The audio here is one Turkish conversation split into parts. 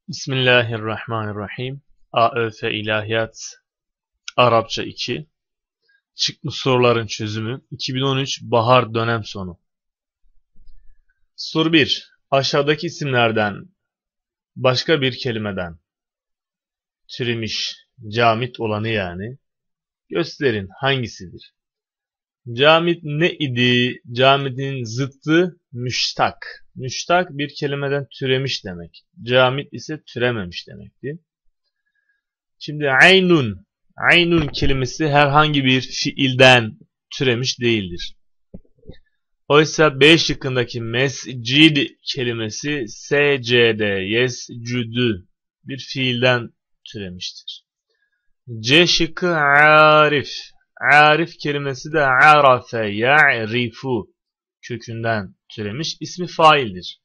Bismillahirrahmanirrahim. AÖF İlahiyat Arapça 2. Çıkmış soruların çözümü. 2013 bahar dönem sonu. Soru 1. Aşağıdaki isimlerden başka bir kelimeden türemiş, camit olanı yani gösterin hangisidir? Camit ne idi? Camidin zıttı müştak. Müştak bir kelimeden türemiş demek. Camit ise türememiş demekti. Şimdi aynun. Aynun kelimesi herhangi bir fiilden türemiş değildir. Oysa B şıkkındaki mescid kelimesi secde, yescüdü bir fiilden türemiştir. C şıkkı arif. Arif kelimesi de arafe, ya'rifu kökünden türemiş, ismi faildir.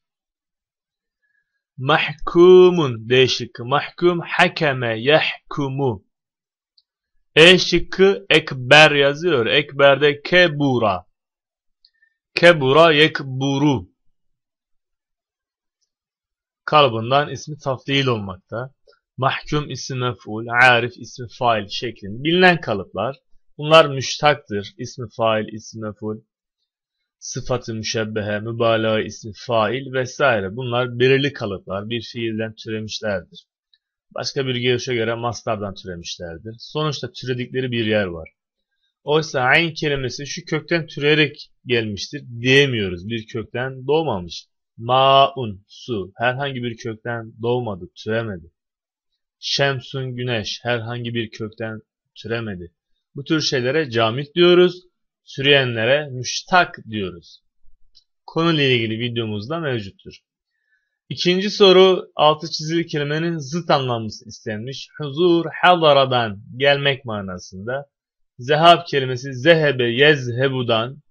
Mahkumun D şıkkı. Mahkum hakeme yahkumu. E şıkkı ekber yazıyor. Ekberde kebura. Kebura yekburu. Kalıbından ismi tafdil olmakta. Mahkum ismi mef'ul, arif ismi fail şeklinde bilinen kalıplar. Bunlar müştaktır. İsmi fail, ismi mef'ul, sıfatı müşebbehe, mübalağa ismi fail vesaire. Bunlar belirli kalıplar. Bir fiilden türemişlerdir. Başka bir görüşe göre mastardan türemişlerdir. Sonuçta türedikleri bir yer var. Oysa ayn kelimesi şu kökten türeyerek gelmiştir diyemiyoruz. Bir kökten doğmamış. Ma'un, su, herhangi bir kökten doğmadı, türemedi. Şemsun, güneş, herhangi bir kökten türemedi. Bu tür şeylere camit diyoruz. Türeyenlere müştak diyoruz. Konuyla ilgili videomuzda mevcuttur. İkinci soru, altı çizili kelimenin zıt anlamlısı istenmiş. Huzur, hadaradan, gelmek manasında. Zehab kelimesi zehebe, yezhebudan,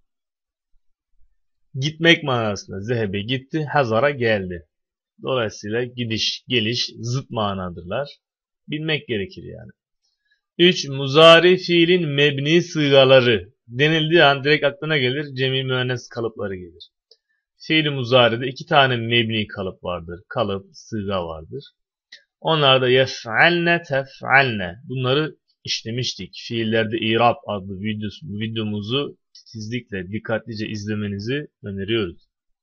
gitmek manasında. Zehebe gitti, hazara geldi. Dolayısıyla gidiş, geliş zıt manadırlar. Bilmek gerekir yani. 3. Muzari fiilin mebni sığaları. Denildiği an direkt aklına gelir, cemi müennes kalıpları gelir. Fiil-i muzari'de iki tane mebni kalıp vardır. Kalıp, sığga vardır. Onlar da yef'alne, tef'alne. Bunları işlemiştik. Fiillerde İrab adlı videomuzu titizlikle, dikkatlice izlemenizi öneriyoruz.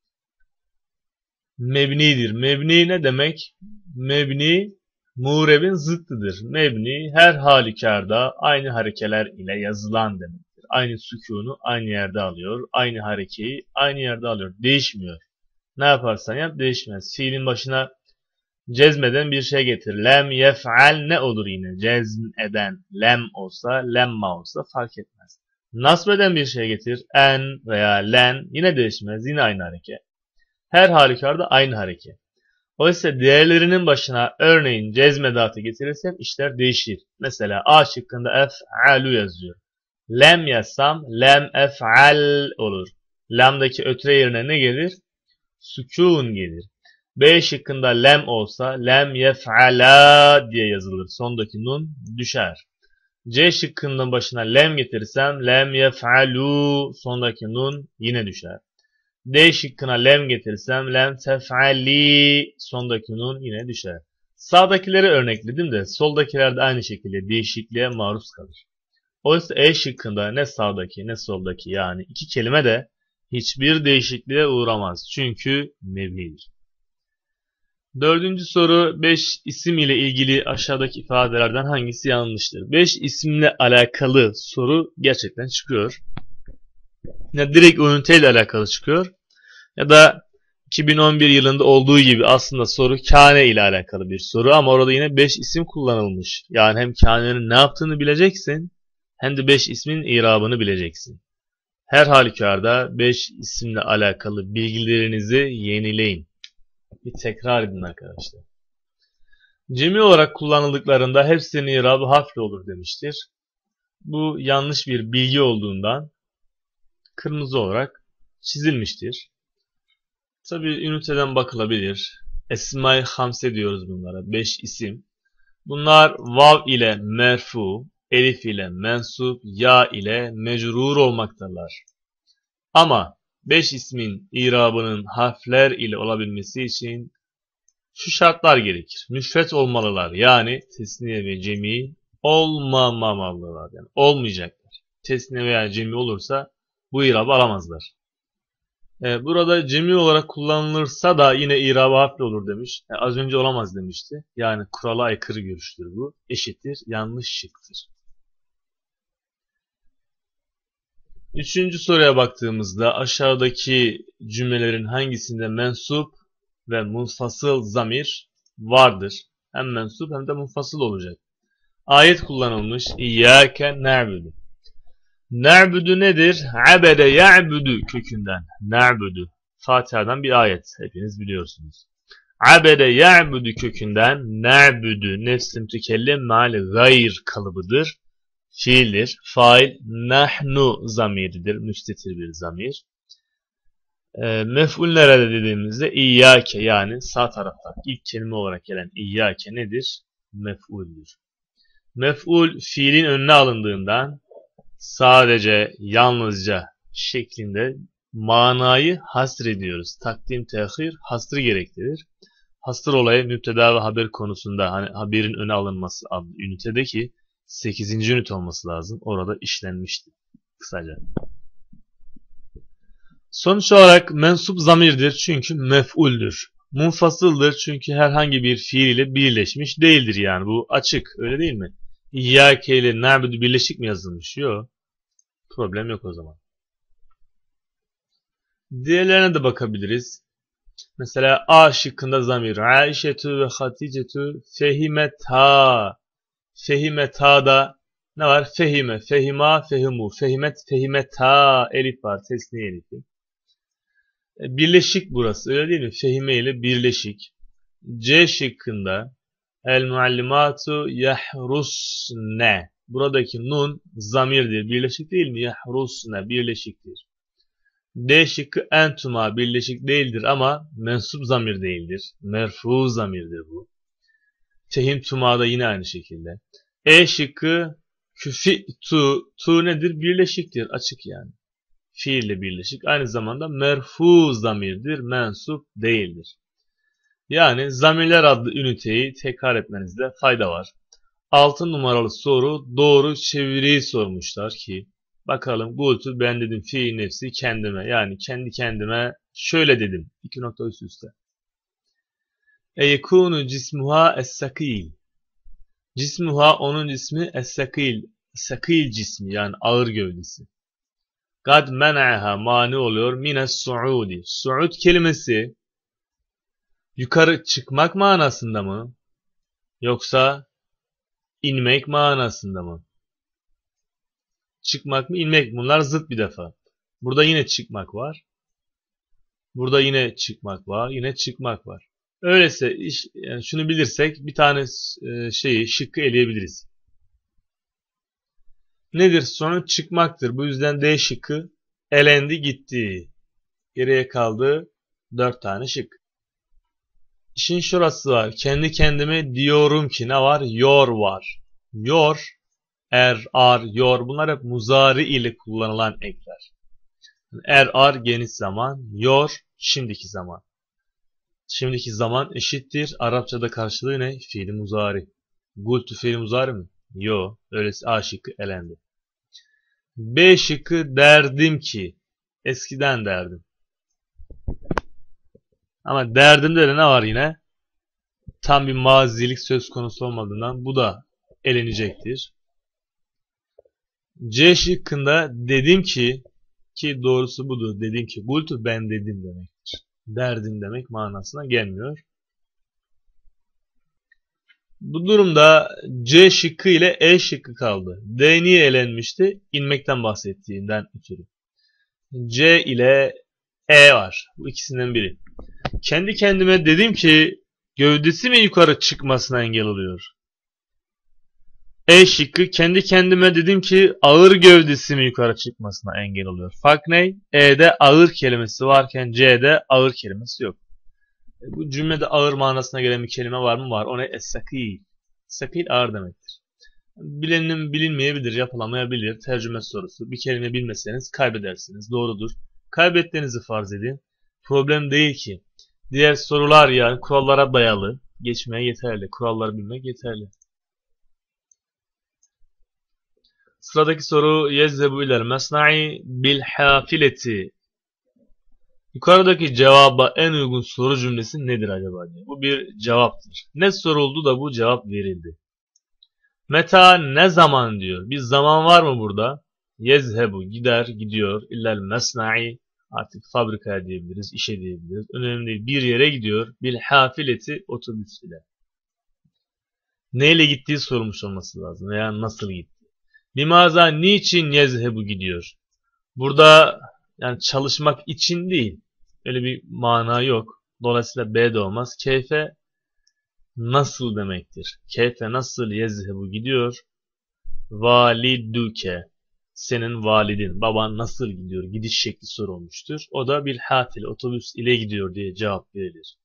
Mebnidir. Mebni ne demek? Mebni, murebin zıttıdır. Mebni her halükarda aynı harekeler ile yazılan demektir. Aynı sükûnu aynı yerde alıyor. Aynı harekeyi aynı yerde alıyor. Değişmiyor. Ne yaparsan yap değişmez. Fiilin başına cezmeden bir şey getir. Lem yef'al ne olur yine? Cezm eden lem olsa, lemma olsa fark etmez. Nasbeden bir şey getir. En veya len yine değişmez. Yine aynı hareket. Her halükarda aynı hareket. Oysa diğerlerinin başına örneğin cezmedatı getirirsem işler değişir. Mesela A şıkkında ef'alu yazıyor. Lem yazsam lem ef'al olur. Lamdaki ötre yerine ne gelir? Sükun gelir. B şıkkında lem olsa lem yef'ala diye yazılır. Sondaki nun düşer. C şıkkının başına lem getirirsem lem yef'alu, sondaki nun yine düşer. D şıkkına lem getirirsem lem tef'ali, sondaki nun yine düşer. Sağdakileri örnekledim de soldakiler de aynı şekilde değişikliğe maruz kalır. Oysa E şıkkında ne sağdaki ne soldaki yani iki kelime de hiçbir değişikliğe uğramaz. Çünkü mebnidir. Dördüncü soru, 5 isim ile ilgili aşağıdaki ifadelerden hangisi yanlıştır? 5 isimle alakalı soru gerçekten çıkıyor. Ya direkt o üniteyle alakalı çıkıyor ya da 2011 yılında olduğu gibi aslında soru kâne ile alakalı bir soru ama orada yine 5 isim kullanılmış. Yani hem kânenin ne yaptığını bileceksin hem de 5 ismin irabını bileceksin. Her halükarda 5 isimle alakalı bilgilerinizi yenileyin. Bir tekrar edin arkadaşlar. Cemi olarak kullanıldıklarında hepsinin irabı harfle olur demiştir. Bu yanlış bir bilgi olduğundan kırmızı olarak çizilmiştir. Tabi üniteden bakılabilir. Esma-i Hamse diyoruz bunlara. 5 isim. Bunlar vav ile merfu, elif ile mensup, ya ile mecrur olmaktadırlar. Ama 5 ismin irabının harfler ile olabilmesi için Şu şartlar gerekir. Müfret olmalılar. Yani tesniye ve cemi olmamalılar. Yani olmayacaklar. Tesniye veya cemi olursa bu irabı alamazlar. Burada cemi olarak kullanılırsa da yine irabı harfle olur demiş. Az önce olamaz demişti. Yani kurala aykırı görüştür bu. Eşittir. Yanlış şıktır. Üçüncü soruya baktığımızda aşağıdaki cümlelerin hangisinde mensup ve munfasıl zamir vardır? Hem mensup hem de munfasıl olacak. Ayet kullanılmış. İyyâke na'budu. Na'budu nedir? Abede ya'budu kökünden. Na'budu. Fatiha'dan bir ayet. Hepiniz biliyorsunuz. Abede ya'budu kökünden na'budu nefs-i mütekellim me'al gayr kalıbıdır. Fiildir. Fail nahnu zamiridir. Müstetir bir zamir. Mef'ul nerede dediğimizde İyyâke yani sağ tarafta ilk kelime olarak gelen İyyâke nedir? Mef'uldür. Mef'ul fiilin önüne alındığından sadece, yalnızca şeklinde manayı hasrediyoruz. Takdim, tehir, hasrı gerektirir. Hasır olayı müpteda ve haber konusunda hani haberin öne alınması adlı ünitedeki 8. ünite olması lazım. Orada işlenmişti kısaca. Sonuç olarak mensup zamirdir çünkü mef'uldür. Munfasıldır çünkü herhangi bir fiil ile birleşmiş değildir yani. Bu açık öyle değil mi? İyyâke ile na'budu birleşik mi yazılmış? Yok. Problem yok o zaman. Diğerlerine de bakabiliriz. Mesela A şıkkında zamir. Aişetu ve Haticetu fehimeta. Fehimeta ne var? Fehime, fehima, fehimu, fehimet, fehimeta. Elif var. Tesniye elifi. Birleşik burası. Öyle değil mi? Fehime ile birleşik. C şıkkında el muallimatu yahrusne. Buradaki nun zamirdir. Birleşik değil mi? Yahrusne. Birleşiktir. D şıkkı entuma birleşik değildir ama mensup zamir değildir. Merfu zamirdir bu. Fehimtuma da yine aynı şekilde. E şıkkı küfi'tu nedir? Birleşiktir. Açık yani. Fiille birleşik. Aynı zamanda merfu zamirdir. Mensup değildir. Yani zamirler adlı üniteyi tekrar etmenizde fayda var. 6 numaralı soru doğru çeviriyi sormuşlar ki bakalım gultu ben dedim fiil nefsi kendime yani kendi kendime şöyle dedim. 2 nokta üst üste. Yekunu cismuha es-sakil. Cismuha onun ismi es-sakil. Sakil cismi yani ağır gövdesi. Kad men'aha mani oluyor mines-suudi. Suud kelimesi yukarı çıkmak manasında mı? Yoksa inmek manasında mı? Çıkmak mı, inmek mi? Bunlar zıt bir defa. Burada yine çıkmak var. Burada yine çıkmak var. Yine çıkmak var. Öyleyse yani şunu bilirsek bir tane şıkkı eleyebiliriz. Nedir? Sonuç çıkmaktır. Bu yüzden D şıkkı elendi gitti. Geriye kaldı 4 tane şık. İşin şurası var. Kendi kendime diyorum ki ne var? Yor var. Yor, ar, yor bunlar hep muzari ile kullanılan ekler. Ar geniş zaman, yor şimdiki zaman. Şimdiki zaman eşittir. Arapçada karşılığı ne? Fiil muzari. Gultu fiil muzari mi? Yo. Öyleyse A şıkkı elendi. B şıkkı derdim ki. Eskiden derdim. Ama derdimde de ne var yine? Tam bir mazilik söz konusu olmadığından bu da elenecektir. C şıkkında dedim ki doğrusu budur. Dedim ki gultu ben dedim demektir. Derdim demek manasına gelmiyor. Bu durumda C şıkkı ile E şıkkı kaldı. D niye elenmişti? İnmekten bahsettiğinden ötürü. C ile E var. Bu ikisinden biri. Kendi kendime dedim ki gövdesi mi yukarı çıkmasına engel oluyor? E şıkkı kendi kendime dedim ki ağır gövdesi mi yukarı çıkmasına engel oluyor. Fark ne? E'de ağır kelimesi varken C'de ağır kelimesi yok. Bu cümlede ağır manasına gelen bir kelime var mı? Var. O ne? Es-sakil. Sakil ağır demektir. Bilenin bilinmeyebilir, yapılamayabilir. Tercüme sorusu. Bir kelime bilmeseniz kaybedersiniz. Doğrudur. Kaybettiğinizi farz edin. Problem değil ki. Diğer sorular yani kurallara dayalı. Geçmeye yeterli. Kuralları bilmek yeterli. Sıradaki soru yezzebu ilel mesna'i bil hafileti. Yukarıdaki cevaba en uygun soru cümlesi nedir acaba diye. Bu bir cevaptır. Ne soruldu da bu cevap verildi. Meta ne zaman diyor. Bir zaman var mı burada? Yezhebu gider, gidiyor. İllel mesna'i artık fabrikaya diyebiliriz, işe diyebiliriz. Önemli değil. Bir yere gidiyor. Bil hafileti otobüs ile. Neyle gittiği sorulmuş olması lazım veya nasıl gitti. Limaza niçin yezhebu gidiyor? Burada yani çalışmak için değil. Öyle bir mana yok. Dolayısıyla B de olmaz. Keyfe nasıl demektir. Keyfe nasıl yezhebu gidiyor? Validuke. Senin validin, baban nasıl gidiyor? Gidiş şekli sorulmuştur. O da bil hafil, otobüs ile gidiyor diye cevap verilir.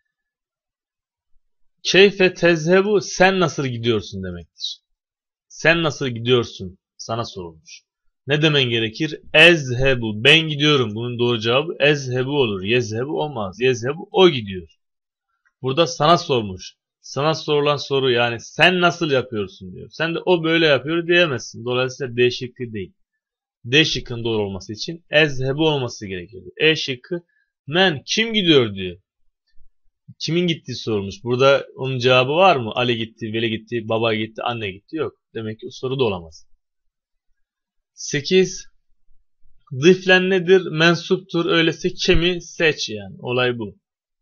Keyfe tezhebu, sen nasıl gidiyorsun demektir. Sen nasıl gidiyorsun? Sana sorulmuş. Ne demen gerekir? Ezhebu, ben gidiyorum. Bunun doğru cevabı ezhebu olur. Yezhebu olmaz. Yezhebu, o gidiyor. Burada sana sormuş. Sana sorulan soru yani sen nasıl yapıyorsun diyor. Sen de o böyle yapıyor diyemezsin. Dolayısıyla D şıkkı değil. D şıkkın doğru olması için ezhebu olması gerekir. E şıkkı men kim gidiyor diyor. Kimin gittiği sorulmuş. Burada onun cevabı var mı? Ali gitti, Veli gitti, baba gitti, anne gitti. Yok. Demek ki o soru da olamaz. 8. Ziflen nedir? Mensuptur. Öyleyse kimi seç yani. Olay bu.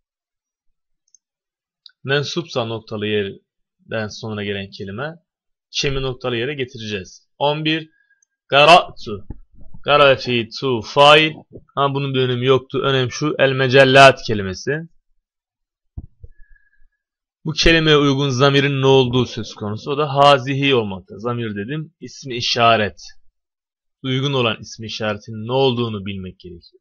Mensupsa noktalı yerden sonra gelen kelime kimi noktalı yere getireceğiz. 11. Gara'tu. Garafitu fail. Ha, bunun bir önemi yoktu. Önem şu. El mecellat kelimesi. Bu kelimeye uygun zamirin ne olduğu söz konusu. O da hazihi olmakta. Zamir dedim. İsmi işaret. Uygun olan ismi işaretinin ne olduğunu bilmek gerekiyor.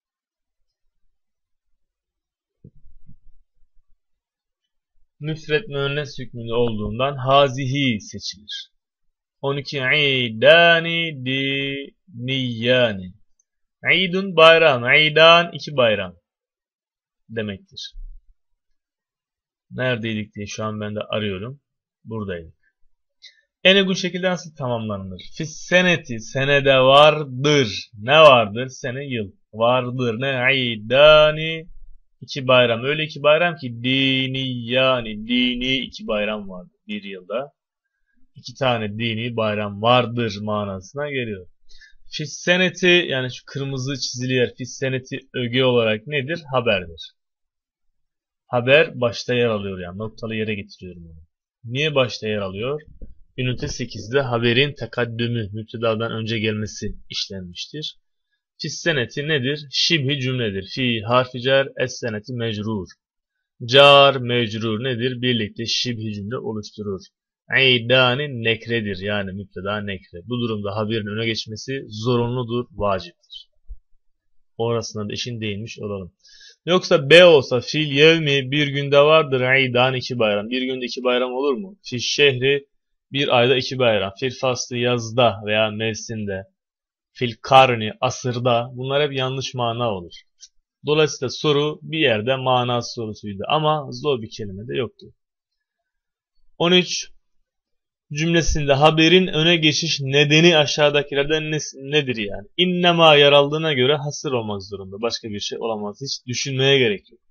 Müfret müennes hükmünde olduğundan hazihi seçilir. 12. İdani diniyani. İdun bayram. İdan iki bayram demektir. Neredeydik diye şu an ben de arıyorum. Buradaydık. En uygun şekilde nasıl tamamlanır? Fis seneti, senede vardır. Ne vardır? Sene yıl. Vardır. Ne? İdani iki bayram. Öyle iki bayram ki dini yani dini iki bayram vardır bir yılda. İki tane dini bayram vardır manasına geliyor. Fis seneti yani şu kırmızı çizili yer fis seneti öge olarak nedir? Haberdir. Haber başta yer alıyor yani noktalı yere getiriyorum onu. Niye başta yer alıyor? Ünite 8'de haberin tekaddümü, müptedadan önce gelmesi işlenmiştir. Fis seneti nedir? Şibhi cümledir. Fi harfi cer, es seneti mecrur. Car, mecrur nedir? Birlikte şibhi cümle oluşturur. İdani nekredir yani müpteda nekre. Bu durumda haberin öne geçmesi zorunludur, vaciptir. Orasına da işin değinmiş olalım. Yoksa B olsa fil yevmi bir günde vardır İdan iki bayram. Bir günde iki bayram olur mu? Fil şehri bir ayda iki bayram. Fil faslı yazda veya mevsimde. Fil karni asırda. Bunlar hep yanlış mana olur. Dolayısıyla soru bir yerde manası sorusuydu ama zor bir kelime de yoktu. 13. Cümlesinde haberin öne geçiş nedeni aşağıdakilerden nedir yani? İnnema yer aldığına göre hasır olmak zorunda. Başka bir şey olamaz. Hiç düşünmeye gerek yok.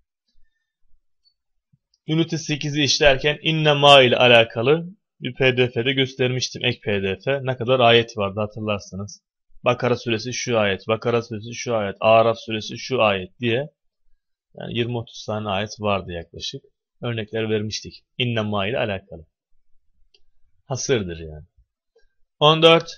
Ünite 8'i işlerken innema ile alakalı bir pdf'de göstermiştim. Ek pdf. Ne kadar ayet vardı hatırlarsanız. Bakara suresi şu ayet, Bakara suresi şu ayet, Araf suresi şu ayet diye. Yani 20-30 tane ayet vardı yaklaşık. Örnekler vermiştik. İnnema ile alakalı. Hasırdır yani. 14.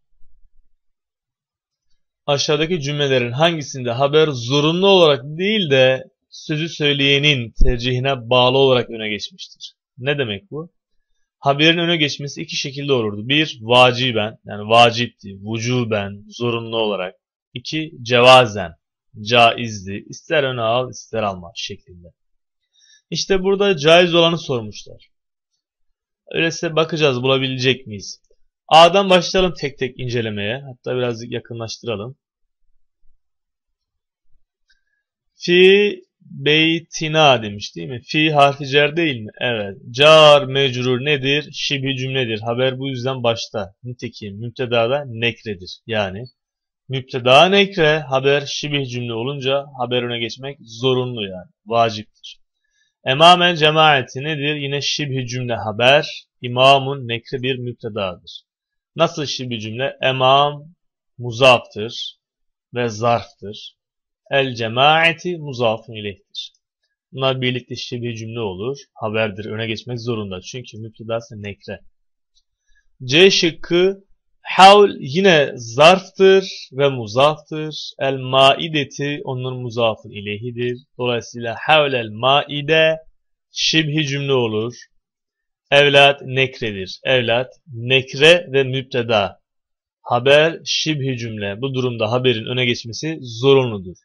Aşağıdaki cümlelerin hangisinde haber zorunlu olarak değil de sözü söyleyenin tercihine bağlı olarak öne geçmiştir? Ne demek bu? Haberin öne geçmesi iki şekilde olurdu. Bir, vaciben, yani vacipti, vücuben, zorunlu olarak. İki, cevazen, caizdi, ister öne al, ister alma şeklinde. İşte burada caiz olanı sormuşlar. Öyleyse bakacağız bulabilecek miyiz? A'dan başlayalım tek tek incelemeye. Hatta birazcık yakınlaştıralım. Fi beytina demiş değil mi? Fi harfi cer değil mi? Evet. Car mecrur nedir? Şibhi cümledir. Haber bu yüzden başta. Nitekim müptedada nekredir. Yani müpteda nekre, haber şibih cümle olunca haber öne geçmek zorunlu yani. Vaciptir. Emamel cemaati nedir? Yine şibhi cümle haber. İmamun nekre bir müptedadır. Nasıl şibhi cümle? Emam muzaftır ve zarftır. El cemaati muzafun ileyhtir. Bunlar birlikte şibhi cümle olur. Haberdir. Öne geçmek zorunda. Çünkü müptedası nekre. C şıkkı havl yine zarftır ve muzaftır. El maideti onun muzafın ileyhidir. Dolayısıyla havlel maide şibhi cümle olur. Evlat nekredir. Evlat nekre ve müpteda. Haber şibhi cümle. Bu durumda haberin öne geçmesi zorunludur.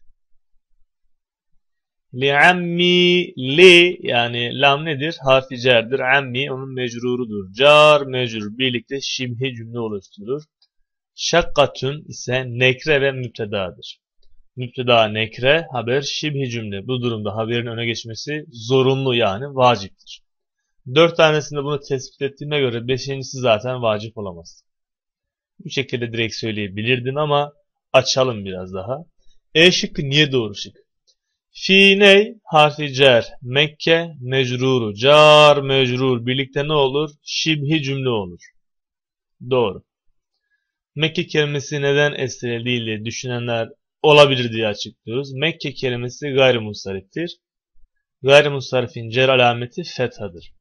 Li'ammi li yani lam nedir? Harfi cerdir. Ammi onun mecrurudur. Car mecrur birlikte şibhi cümle oluşturur. Şakkatun ise nekre ve müptedadır. Müpteda nekre, haber şibhi cümle. Bu durumda haberin öne geçmesi zorunlu yani vaciptir. 4 tanesinde bunu tespit ettiğime göre 5.'si zaten vacip olamaz. Bu şekilde direkt söyleyebilirdim ama açalım biraz daha. E şıkkı niye doğru şık? Fi ney? Harfi cer. Mekke mecruru. Car mecrur. Birlikte ne olur? Şibhi cümle olur. Doğru. Mekke kelimesi neden esre değil diye düşünenler olabilir diye açıklıyoruz. Mekke kelimesi gayrimusariftir. Gayrimusarifin cer alameti fethadır.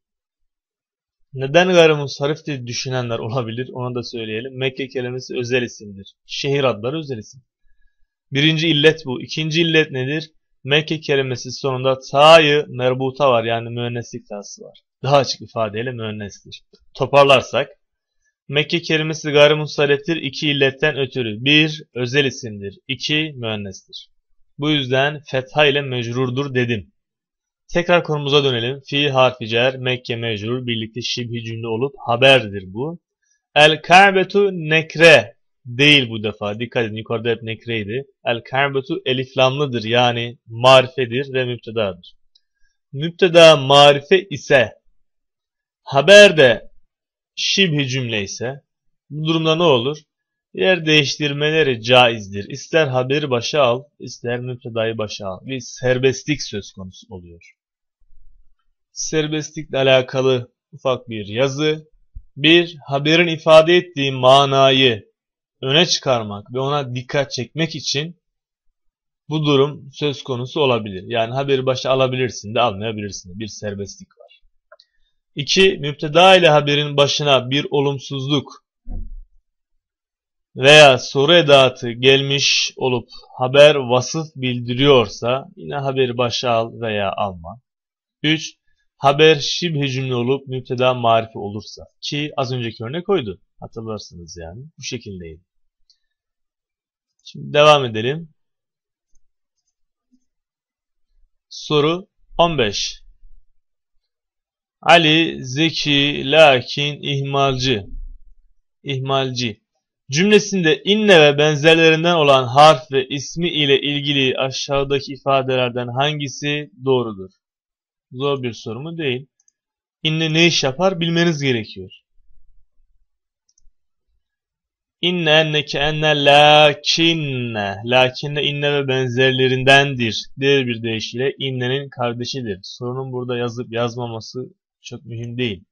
Neden gayrimusarif diye düşünenler olabilir onu da söyleyelim. Mekke kelimesi özel isimdir. Şehir adları özel isim. Birinci illet bu. İkinci illet nedir? Mekke kelimesi sonunda ta'yı merbuta var yani müenneslik ta'sı var. Daha açık ifadeyle müennestir. Toparlarsak Mekke kelimesi gayrimusariftir 2 illetten ötürü. 1 özel isimdir. 2 müennestir. Bu yüzden fetha ile mecrurdur dedim. Tekrar konumuza dönelim. Fi harfi cer, Mekke mecrur birlikte şibhi cümle olup haberdir bu. El Ka'betu nekre değil bu defa. Dikkat edin yukarıda hep nekreydi. El Ka'betu eliflamlıdır yani marifedir ve müptedadır. Müpteda marife ise haber de şibhi cümle ise bu durumda ne olur? Yer değiştirmeleri caizdir. İster haberi başa al, ister müptedayı başa al. Bir serbestlik söz konusu oluyor. Serbestlikle alakalı ufak bir yazı. Bir, haberin ifade ettiği manayı öne çıkarmak ve ona dikkat çekmek için bu durum söz konusu olabilir. Yani haberi başa alabilirsin de almayabilirsin de. Bir serbestlik var. 2. Müpteda ile haberin başına bir olumsuzluk veya soru edatı gelmiş olup haber vasıf bildiriyorsa yine haberi başa al veya alma. 3. Haber şibhi cümle olup müpteda marife olursa ki az önceki örnek oydu. Hatırlarsınız yani. Bu şekildeydi. Şimdi devam edelim. Soru 15. Ali zeki lakin ihmalci cümlesinde inne ve benzerlerinden olan harf ve ismi ile ilgili aşağıdaki ifadelerden hangisi doğrudur? Zor bir soru mu? Değil. İnne ne iş yapar bilmeniz gerekiyor. İnne enneke enne lakinne. Lakinne inne ve benzerlerindendir. Diğer bir deyişiyle innenin kardeşidir. Sorunun burada yazıp yazmaması çok mühim değil.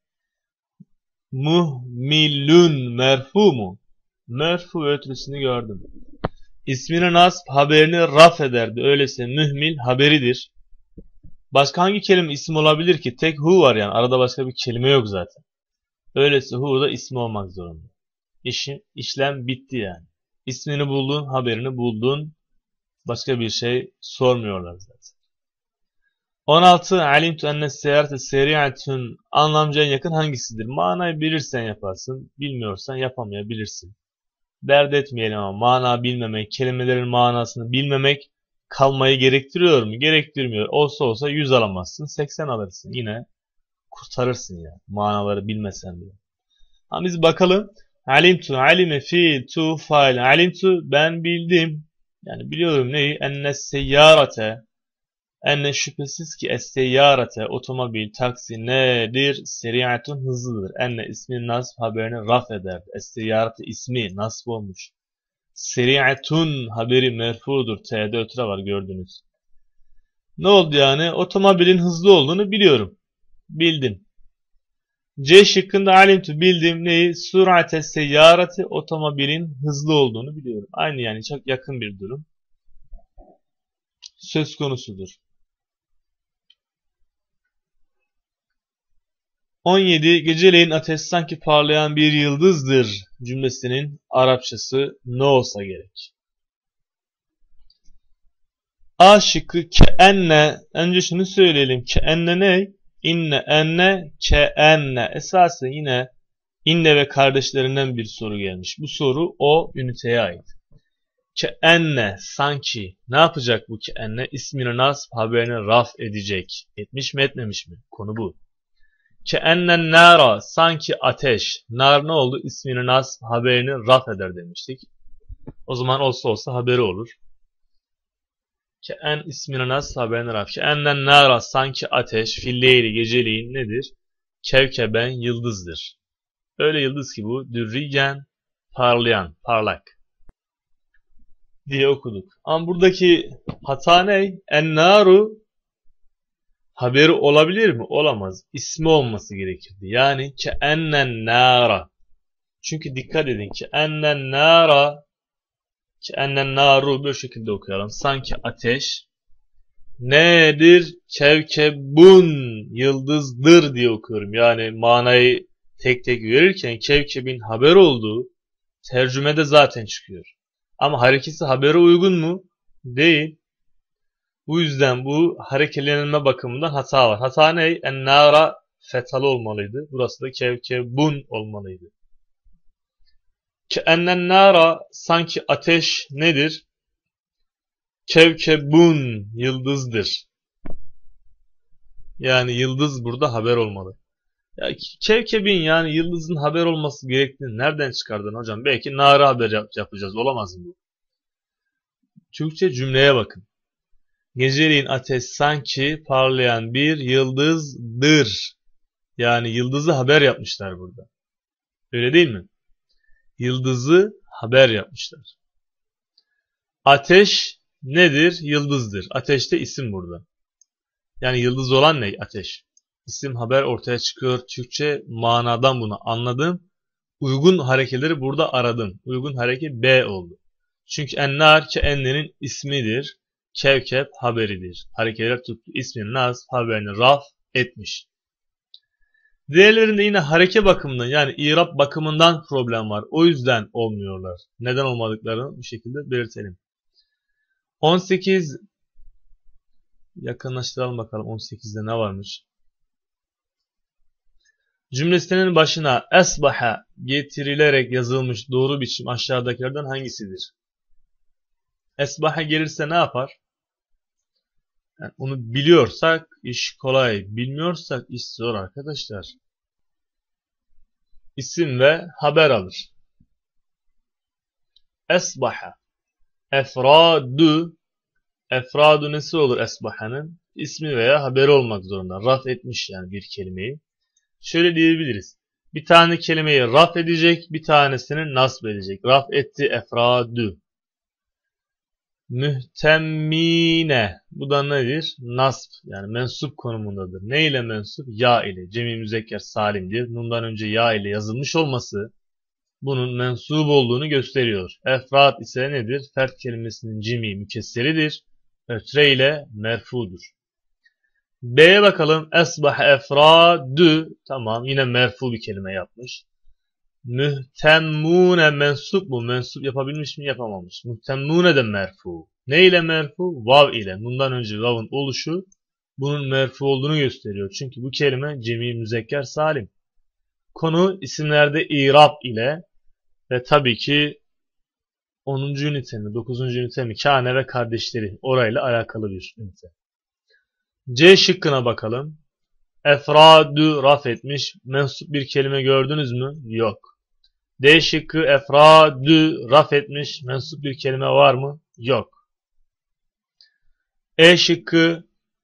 Muhmilun merfu mu? Merfu ötürüsünü gördüm. İsmini nasb haberini raf ederdi. Öyleyse mühmil haberidir. Başka hangi kelime isim olabilir ki? Tek hu var yani. Arada başka bir kelime yok zaten. Öyleyse hu da ismi olmak zorunda. İşlem bitti yani. İsmini buldun, haberini buldun. Başka bir şey sormuyorlar zaten. 16. Alimtu enne seyarete seri'atun anlamca en yakın hangisidir? Manayı bilirsen yaparsın. Bilmiyorsan yapamayabilirsin. Dert etmeyelim ama mana bilmemek, kelimelerin manasını bilmemek kalmayı gerektiriyor mu? Gerektirmiyor. Olsa olsa 100 alamazsın. 80 alırsın. Yine kurtarırsın ya. Manaları bilmesen bile. Ama biz bakalım. Alimtu, alime, fiil, tu, fail. Alimtu, ben bildim. Yani biliyorum neyi? Enne seyyarete. Enne şüphesiz ki es-seyyarate otomobil, taksi nedir? Seri'atun hızlıdır. Enne ismi nasb haberini raf eder. Es-seyyarate ismi nasb olmuş. Seri'atun haberi merfudur. T'de ötüre var gördünüz. Ne oldu yani? Otomobilin hızlı olduğunu biliyorum. Bildim. C şıkkında alimtu bildim neyi? Sur'ate seyyarati otomobilin hızlı olduğunu biliyorum. Aynı yani çok yakın bir durum söz konusudur. 17. Geceleyin ateş sanki parlayan bir yıldızdır cümlesinin Arapçası ne olsa gerek? A şıkkı keenne. Önce şunu söyleyelim. Keenne ne? İnne, enne, keenne. Esasen yine inne ve kardeşlerinden bir soru gelmiş. Bu soru o üniteye ait. Keenne, sanki. Ne yapacak bu keenne? İsmini nasb, haberini raf edecek. Etmiş mi etmemiş mi? Konu bu. Keennen nara, sanki ateş. Nar ne oldu? İsmini nasb, haberini raf eder demiştik. O zaman olsa olsa haberi olur. Ke'en ismine nasb, haberini raf. Ke'ennen nara, sanki ateş. Filleyli, geceliğin nedir? Kevkeben, yıldızdır. Öyle yıldız ki bu. Dürriyen, parlayan, parlak diye okuduk. Ama buradaki hata ne? En-naru haberi olabilir mi? Olamaz. İsmi olması gerekirdi. Yani ke'ennen nara. Çünkü dikkat edin ki ennen nara, ke'ennen naru böyle şekilde okuyalım. Sanki ateş nedir? Kevkebun, yıldızdır diye okuyorum. Yani manayı tek tek verirken kevkebin haber olduğu tercümede zaten çıkıyor. Ama harekesi habere uygun mu? Değil. Bu yüzden bu hareketlenme bakımından hata var. Hata ne? En-nara fetalı olmalıydı. Burası da kevkebun olmalıydı. Ke'ennen nara, sanki ateş nedir? Kevkebun, yıldızdır. Yani yıldız burada haber olmalı. Ya, kevkebin yani yıldızın haber olması gerektiğini nereden çıkardın hocam? Belki nara haber yapacağız. Olamaz mı bu? Türkçe cümleye bakın. Geceleyin ateş sanki parlayan bir yıldızdır. Yani yıldızı haber yapmışlar burada. Öyle değil mi? Yıldızı haber yapmışlar. Ateş nedir? Yıldızdır. Ateş de isim burada. Yani yıldız olan ne? Ateş. İsim haber ortaya çıkıyor. Türkçe manadan bunu anladım. Uygun hareketleri burada aradım. Uygun hareket B oldu. Çünkü ennar ennenin ismidir. Kevkeb haberidir. Hareketler tuttu. İsmini nasb, haberini raf etmiş. Diğerlerinde yine hareke bakımından yani irab bakımından problem var. O yüzden olmuyorlar. Neden olmadıklarını bu şekilde belirtelim. 18 yakınlaştıralım bakalım 18'de ne varmış. Cümlesinin başına esbaha getirilerek yazılmış doğru biçim aşağıdakilerden hangisidir? Esbaha gelirse ne yapar? Yani onu biliyorsak iş kolay. Bilmiyorsak iş zor arkadaşlar. İsim ve haber alır. Esbaha. Efradu. Efradu nesi olur esbahanın? İsmi veya haberi olmak zorunda. Raf etmiş yani bir kelimeyi. Şöyle diyebiliriz. Bir tane kelimeyi raf edecek, bir tanesini nasb edecek. Raf etti efradu. Mühtemmine. Bu da nedir? Nasb. Yani mensup konumundadır. Ne ile mensup? Ya ile. Cemi müzekker salimdir. Nundan önce ya ile yazılmış olması bunun mensup olduğunu gösteriyor. Efrad ise nedir? Fert kelimesinin cemi mükesseridir. Ötre ile merfudur. B'ye bakalım. Esbah efradü. Tamam. Yine merfu bir kelime yapmış. Mühtemmune mensup mu? Mensup yapabilmiş mi? Yapamamış. Mühtemmune de merfu. Ne ile merfu? Vav ile. Bundan önce vav'ın oluşu bunun merfu olduğunu gösteriyor. Çünkü bu kelime cemi müzekker salim. Konu isimlerde irab ile ve tabii ki 10. ünite mi, 9. ünite mi, kâne ve kardeşleri orayla alakalı bir ünite. C şıkkına bakalım. Efradü raf etmiş. Mensup bir kelime gördünüz mü? Yok. D şıkkı efradü raf etmiş. Mensup bir kelime var mı? Yok. E şıkkı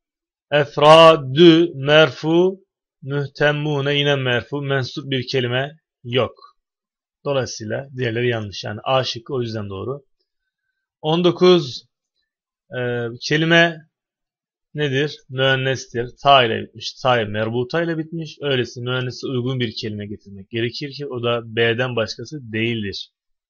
Efradü merfu, mühtemmune yine merfu, mensup bir kelime yok. Dolayısıyla diğerleri yanlış. Yani A şıkkı o yüzden doğru. 19. Kelime nedir? Müennestir. Ta ile bitmiş. Ta merbuta ile bitmiş. Öyleyse müennese uygun bir kelime getirmek gerekir ki o da B'den başkası değildir.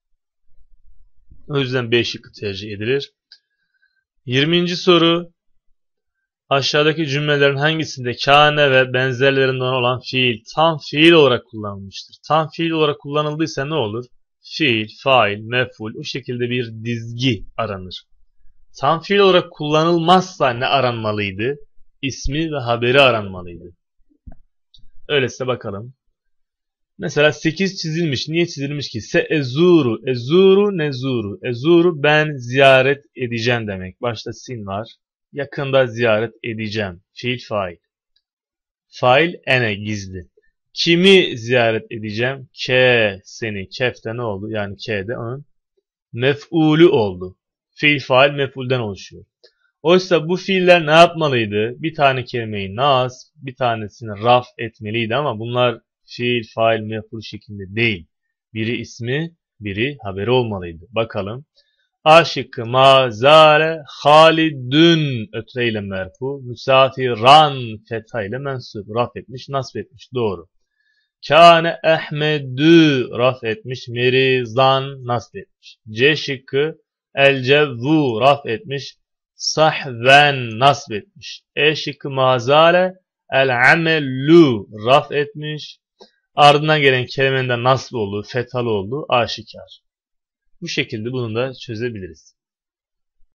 O yüzden B şıkkı tercih edilir. 20. soru. Aşağıdaki cümlelerin hangisinde kâne ve benzerlerinden olan fiil tam fiil olarak kullanılmıştır? Tam fiil olarak kullanıldıysa ne olur? Fiil, fail, mef'ul o şekilde bir dizgi aranır. Tam fiil olarak kullanılmazsa ne aranmalıydı? İsmi ve haberi aranmalıydı. Öyleyse bakalım. Mesela 8 çizilmiş. Niye çizilmiş ki? Ezuru, ezuru, nezuru. Ezuru ben ziyaret edeceğim demek. Başta sin var. Yakında ziyaret edeceğim. Fiil fail. Fail ene gizli. Kimi ziyaret edeceğim? Ke seni. Kef'te ne oldu? Yani K'de onun mef'ulü oldu. Fiil fail mef'ulden oluşuyor. Oysa bu fiiller ne yapmalıydı? Bir tane kelimeyi nas, bir tanesini raf etmeliydi ama bunlar fiil, fail, mef'ul şeklinde değil. Biri ismi, biri haberi olmalıydı. Bakalım. A şıkkı ma zâle halidün ötreyle merfu, müsafiran fethayle mensup, raf etmiş, nasb etmiş. Doğru. Kâne Ehmedü raf etmiş, merizan nasb etmiş. C şıkkı el cevvu raf etmiş, sahven nasb etmiş. E şıkkı mazale el amellu raf etmiş. Ardından gelen kelimenin de nasb olduğu, fethalı olduğu aşikar. Bu şekilde bunu da çözebiliriz.